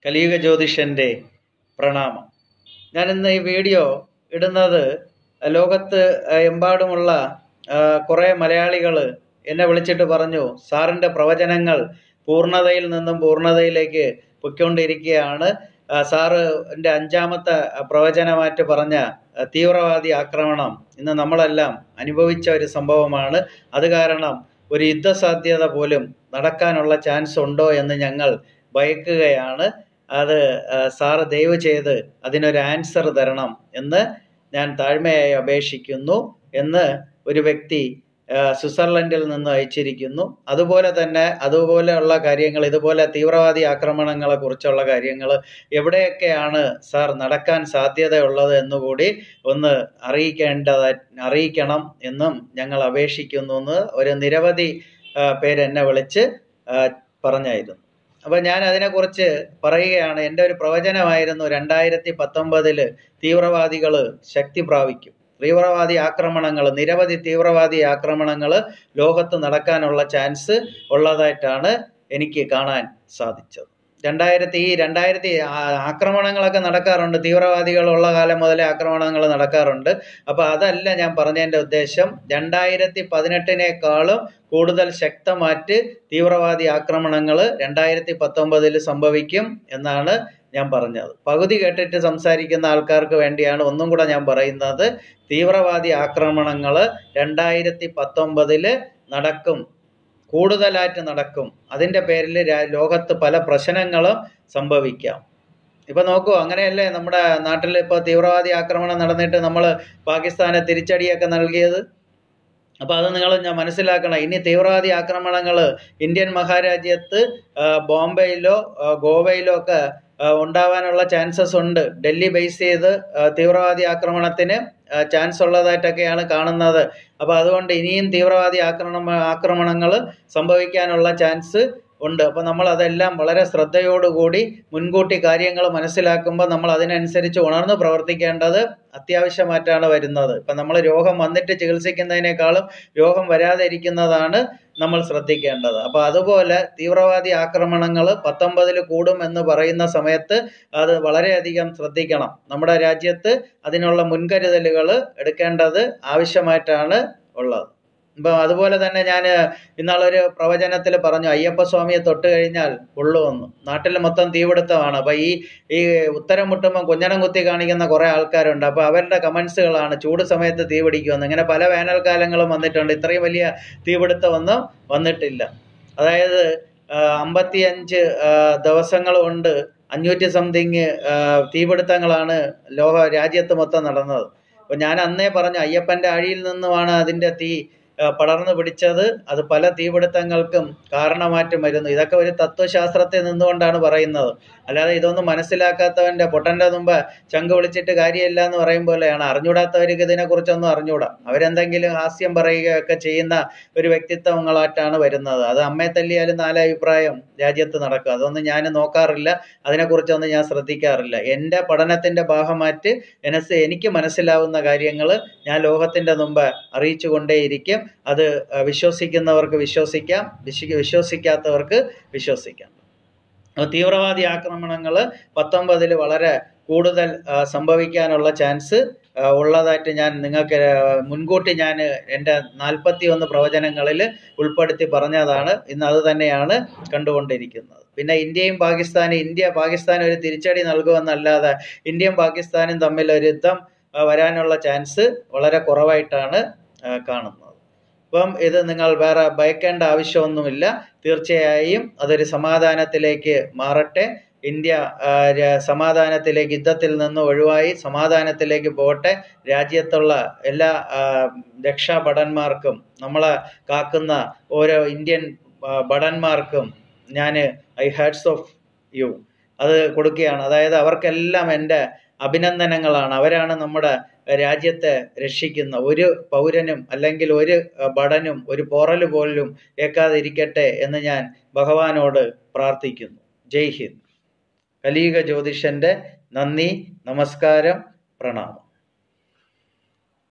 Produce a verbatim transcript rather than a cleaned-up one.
കലിയുഗ ജ്യോതിഷൻ്റെ പ്രണാമം. ഞാനിന്ന് ഈ വീഡിയോ ഇടുന്നത് ലോകത്ത് എമ്പാടുമുള്ള കുറേ മലയാളികൾ എന്നെ വിളിച്ചിട്ട് പറഞ്ഞു, സാറിൻ്റെ പ്രവചനങ്ങൾ പൂർണ്ണതയിൽ നിന്നും പൂർണ്ണതയിലേക്ക് പൊയ്ക്കൊണ്ടിരിക്കുകയാണ്. സാറിൻ്റെ അഞ്ചാമത്തെ പ്രവചനമായിട്ട് പറഞ്ഞ തീവ്രവാദി ആക്രമണം ഇന്ന് നമ്മളെല്ലാം അനുഭവിച്ച ഒരു സംഭവമാണ്. അത് കാരണം ഒരു യുദ്ധസാധ്യത പോലും നടക്കാനുള്ള ചാൻസ് ഉണ്ടോ എന്ന് ഞങ്ങൾ ഭയക്കുകയാണ്. അത് സാറ് ദയവ് ചെയ്ത് അതിനൊരു ആൻസർ തരണം എന്ന് ഞാൻ താഴ്മയായി അപേക്ഷിക്കുന്നു എന്ന് ഒരു വ്യക്തി സ്വിറ്റ്സർലൻഡിൽ നിന്ന് അയച്ചിരിക്കുന്നു. അതുപോലെ തന്നെ അതുപോലെയുള്ള കാര്യങ്ങൾ, ഇതുപോലെ തീവ്രവാദി ആക്രമണങ്ങളെ കുറിച്ചുള്ള കാര്യങ്ങൾ എവിടെയൊക്കെയാണ് സാർ നടക്കാൻ സാധ്യതയുള്ളത് എന്നുകൂടി ഒന്ന് അറിയിക്കേണ്ടതായി അറിയിക്കണം എന്നും ഞങ്ങൾ അപേക്ഷിക്കുന്നു എന്ന് ഒരു നിരവധി പേരെന്നെ വിളിച്ച് പറഞ്ഞായിരുന്നു. അപ്പം ഞാൻ അതിനെക്കുറിച്ച് പറയുകയാണ്. എൻ്റെ ഒരു പ്രവചനമായിരുന്നു, രണ്ടായിരത്തി പത്തൊമ്പതില് തീവ്രവാദികൾ ശക്തി പ്രാപിക്കും. തീവ്രവാദി ആക്രമണങ്ങൾ, നിരവധി തീവ്രവാദി ആക്രമണങ്ങൾ ലോകത്ത് നടക്കാനുള്ള ചാൻസ് ഉള്ളതായിട്ടാണ് എനിക്ക് കാണാൻ സാധിച്ചത്. രണ്ടായിരത്തി ഈ രണ്ടായിരത്തി ആക്രമണങ്ങളൊക്കെ നടക്കാറുണ്ട്, തീവ്രവാദികളുള്ള കാലം മുതലേ ആക്രമണങ്ങൾ നടക്കാറുണ്ട്. അപ്പോൾ അതല്ല ഞാൻ പറഞ്ഞതിൻ്റെ ഉദ്ദേശം. രണ്ടായിരത്തി പതിനെട്ടിനേക്കാളും കൂടുതൽ ശക്തമായിട്ട് തീവ്രവാദി ആക്രമണങ്ങൾ രണ്ടായിരത്തി പത്തൊമ്പതിൽ സംഭവിക്കും എന്നാണ് ഞാൻ പറഞ്ഞത്. പകുതി കേട്ടിട്ട് സംസാരിക്കുന്ന ആൾക്കാർക്ക് വേണ്ടിയാണ് ഒന്നും കൂടെ ഞാൻ പറയുന്നത്. തീവ്രവാദി ആക്രമണങ്ങൾ രണ്ടായിരത്തി പത്തൊമ്പതിൽ നടക്കും, കൂടുതലായിട്ട് നടക്കും. അതിൻ്റെ പേരിൽ ലോകത്ത് പല പ്രശ്നങ്ങളും സംഭവിക്കാം. ഇപ്പം നോക്കൂ, അങ്ങനെയല്ലേ നമ്മുടെ നാട്ടിൽ ഇപ്പോൾ തീവ്രവാദി ആക്രമണം നടന്നിട്ട് നമ്മൾ പാകിസ്ഥാനെ തിരിച്ചടിയൊക്കെ നൽകിയത്. അപ്പോൾ അത് നിങ്ങൾ ഞാൻ മനസ്സിലാക്കണം. ഇനി തീവ്രവാദി ആക്രമണങ്ങൾ ഇന്ത്യൻ മഹാരാജ്യത്ത് ബോംബെയിലോ ഗോവയിലോ ഒക്കെ ഉണ്ടാവാനുള്ള ചാൻസസ് ഉണ്ട്. ഡൽഹി ബേസ് ചെയ്ത് തീവ്രവാദി ആക്രമണത്തിന് ചാൻസ് ഉള്ളതായിട്ടൊക്കെയാണ് കാണുന്നത്. അപ്പോൾ അതുകൊണ്ട് ഇനിയും തീവ്രവാദി ആക്രമണ ആക്രമണങ്ങൾ സംഭവിക്കാനുള്ള ചാൻസ് ഉണ്ട്. അപ്പോൾ നമ്മൾ അതെല്ലാം വളരെ ശ്രദ്ധയോടുകൂടി മുൻകൂട്ടി കാര്യങ്ങൾ മനസ്സിലാക്കുമ്പോൾ നമ്മൾ അതിനനുസരിച്ച് ഉണർന്ന് പ്രവർത്തിക്കേണ്ടത് അത്യാവശ്യമായിട്ടാണ് വരുന്നത്. ഇപ്പം നമ്മൾ രോഗം വന്നിട്ട് ചികിത്സിക്കുന്നതിനേക്കാളും രോഗം വരാതെ ഇരിക്കുന്നതാണ് നമ്മൾ ശ്രദ്ധിക്കേണ്ടത്. അപ്പോൾ അതുപോലെ തീവ്രവാദി ആക്രമണങ്ങൾ പത്തൊമ്പതിൽ കൂടും എന്ന് പറയുന്ന സമയത്ത് അത് വളരെയധികം ശ്രദ്ധിക്കണം. നമ്മുടെ രാജ്യത്ത് അതിനുള്ള മുൻകരുതലുകൾ എടുക്കേണ്ടത് ആവശ്യമായിട്ടാണ് ഉള്ളത്. ഇപ്പം അതുപോലെ തന്നെ ഞാൻ ഇന്നാളൊരു പ്രവചനത്തിൽ പറഞ്ഞു, അയ്യപ്പസ്വാമിയെ തൊട്ട് കഴിഞ്ഞാൽ ഉള്ളുവന്നു. നാട്ടിൽ മൊത്തം തീപിടുത്തമാണ്. അപ്പം ഈ ഈ ഉത്തരം മുട്ടുമ്പം കുഞ്ഞനം കുത്തി കാണിക്കുന്ന കുറേ ആൾക്കാരുണ്ട്. അപ്പോൾ അവരുടെ കമൻസുകളാണ് ചൂട് സമയത്ത് തീ പിടിക്കുമെന്ന്. ഇങ്ങനെ പല വേനൽക്കാലങ്ങളും വന്നിട്ടുണ്ട്. ഇത്രയും വലിയ തീപിടുത്തമൊന്നും വന്നിട്ടില്ല. അതായത് അമ്പത്തിയഞ്ച് ദിവസങ്ങൾ കൊണ്ട് അഞ്ഞൂറ്റി സംതിങ് തീപിടുത്തങ്ങളാണ് ലോക രാജ്യത്ത് മൊത്തം നടന്നത്. അപ്പോൾ ഞാൻ അന്നേ പറഞ്ഞു, അയ്യപ്പൻ്റെ ആഴിയിൽ നിന്നുമാണ് അതിൻ്റെ തീ പടർന്നു പിടിച്ചത്. അത് പല തീപിടുത്തങ്ങൾക്കും കാരണമായിട്ട് വരുന്നു. ഇതൊക്കെ ഒരു തത്വശാസ്ത്രത്തിൽ നിന്നുകൊണ്ടാണ് പറയുന്നത്. അല്ലാതെ ഇതൊന്നും മനസ്സിലാക്കാത്തവൻ്റെ പൊട്ടൻ്റെ മുമ്പ് ചങ്ക് വിളിച്ചിട്ട് കാര്യമില്ല എന്ന് പറയും പോലെയാണ്. അറിഞ്ഞൂടാത്തവർക്ക് ഇതിനെക്കുറിച്ചൊന്നും അറിഞ്ഞൂടാ. അവരെന്തെങ്കിലും ഹാസ്യം പറയുകയൊക്കെ ചെയ്യുന്ന ഒരു വ്യക്തിത്വങ്ങളായിട്ടാണ് വരുന്നത്. അത് അമ്മയെ തല്ലിയാലും നാലഭിപ്രായം രാജ്യത്ത് നടക്കും. അതൊന്നും ഞാൻ നോക്കാറില്ല, അതിനെക്കുറിച്ചൊന്നും ഞാൻ ശ്രദ്ധിക്കാറില്ല. എൻ്റെ പഠനത്തിൻ്റെ ഭാഗമായിട്ട് എനസ് എനിക്ക് മനസ്സിലാവുന്ന കാര്യങ്ങൾ ഞാൻ ലോകത്തിൻ്റെ മുമ്പ് അറിയിച്ചു കൊണ്ടേയിരിക്കും. അത് വിശ്വസിക്കുന്നവർക്ക് വിശ്വസിക്കാം, വിശ്വസിക്കാത്തവർക്ക് വിശ്വസിക്കാം. തീവ്രവാദി ആക്രമണങ്ങൾ പത്തൊമ്പതിൽ വളരെ കൂടുതൽ സംഭവിക്കാനുള്ള ചാൻസ് ഉള്ളതായിട്ട് ഞാൻ നിങ്ങൾക്ക് മുൻകൂട്ടി ഞാൻ എൻ്റെ നാൽപ്പത്തി ഒന്ന് പ്രവചനങ്ങളിൽ ഉൾപ്പെടുത്തി പറഞ്ഞതാണ്. ഇന്ന് അത് തന്നെയാണ് കണ്ടുകൊണ്ടിരിക്കുന്നത്. പിന്നെ ഇന്ത്യയും പാകിസ്ഥാനും ഇന്ത്യ പാകിസ്ഥാൻ ഒരു തിരിച്ചടി നൽകുമെന്നല്ലാതെ ഇന്ത്യയും പാകിസ്ഥാനും തമ്മിൽ ഒരു യുദ്ധം വരാനുള്ള ചാൻസ് വളരെ കുറവായിട്ടാണ് കാണുന്നത്. അപ്പം ഇത് നിങ്ങൾ വേറെ ഭയക്കേണ്ട ആവശ്യമൊന്നുമില്ല. തീർച്ചയായും അതൊരു സമാധാനത്തിലേക്ക് മാറട്ടെ. ഇന്ത്യ സമാധാനത്തിലേക്ക്, യുദ്ധത്തിൽ നിന്ന് ഒഴിവായി സമാധാനത്തിലേക്ക് പോകട്ടെ. രാജ്യത്തുള്ള എല്ലാ രക്ഷാഭടന്മാർക്കും, നമ്മളെ കാക്കുന്ന ഓരോ ഇന്ത്യൻ ഭടന്മാർക്കും ഞാൻ ഐ ഹാറ്റ്സ് ഓഫ് യു അത് കൊടുക്കുകയാണ്. അതായത് അവർക്കെല്ലാം എൻ്റെ അഭിനന്ദനങ്ങളാണ്. അവരാണ് നമ്മുടെ രാജ്യത്തെ രക്ഷിക്കുന്ന. ഒരു പൗരനും അല്ലെങ്കിൽ ഒരു ഭടനും ഒരു പോറല് പോലും ഏക്കാതിരിക്കട്ടെ എന്ന് ഞാൻ ഭഗവാനോട് പ്രാർത്ഥിക്കുന്നു. ജയ് ഹിന്ദ്. കലിയുഗ ജ്യോതിഷൻ്റെ നന്ദി, നമസ്കാരം, പ്രണാമം.